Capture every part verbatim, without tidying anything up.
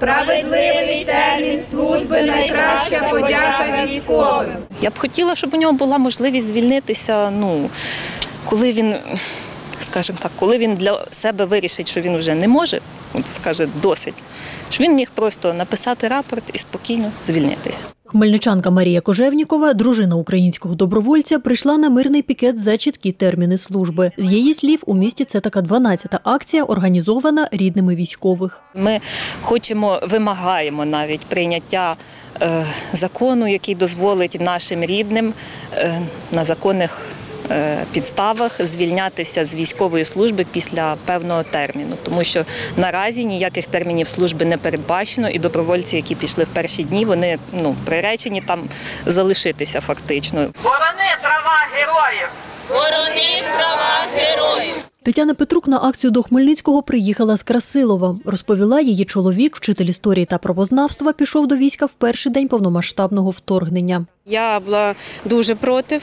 Справедливий термін служби – найкраща подяка військовим. Я б хотіла, щоб у нього була можливість звільнитися, ну, коли він, скажімо так, коли він для себе вирішить, що він вже не може, от скаже досить, щоб він міг просто написати рапорт і спокійно звільнитися. Хмельничанка Марія Кожевнікова, дружина українського добровольця, прийшла на мирний пікет за чіткі терміни служби. З її слів, у місті це така дванадцята акція, організована рідними військових. Ми хочемо, вимагаємо навіть прийняття е, закону, який дозволить нашим рідним е, на законних підставах звільнятися з військової служби після певного терміну. Тому що наразі ніяких термінів служби не передбачено, і добровольці, які пішли в перші дні, вони ну, приречені там залишитися фактично. Борони права героїв! Борони права героїв! Тетяна Петрук на акцію до Хмельницького приїхала з Красилова. Розповіла, її чоловік, вчитель історії та правознавства, пішов до війська в перший день повномасштабного вторгнення. Я була дуже проти,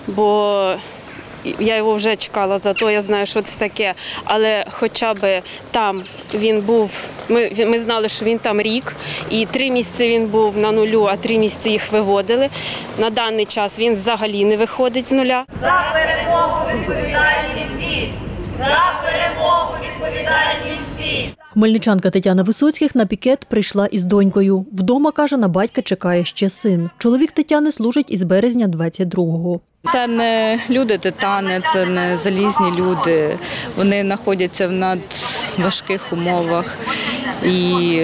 бо я його вже чекала, зато я знаю, що це таке. Але хоча б там він був, ми, ми знали, що він там рік, і три місяці він був на нулю, а три місяці їх виводили. На даний час він взагалі не виходить з нуля. За перемогу відповідальні всі! За перемогу відповідальні всі! Хмельничанка Тетяна Висоцьких на пікет прийшла із донькою. Вдома, каже, на батька чекає ще син. Чоловік Тетяни служить із березня двадцять другого. Це не люди-титани, це не залізні люди. Вони знаходяться в надважких умовах. І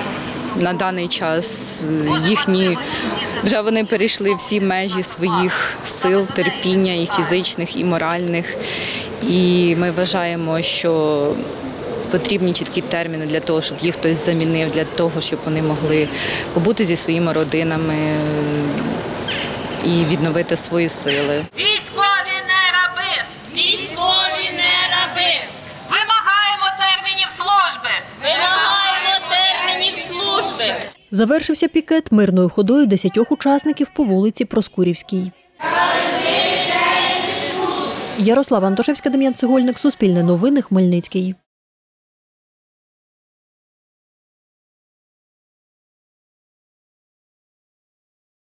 на даний час їхні, вже вони перейшли всі межі своїх сил, терпіння і фізичних, і моральних. І ми вважаємо, що потрібні чіткі терміни для того, щоб їх хтось замінив, для того, щоб вони могли побути зі своїми родинами і відновити свої сили. Військові не раби! Військові не раби! Вимагаємо термінів служби! Вимагаємо термінів служби! Завершився пікет мирною ходою десятьох учасників по вулиці Проскурівській. Ярослава Антошевська, Дем'ян Цегольник, Суспільне новини, Хмельницький.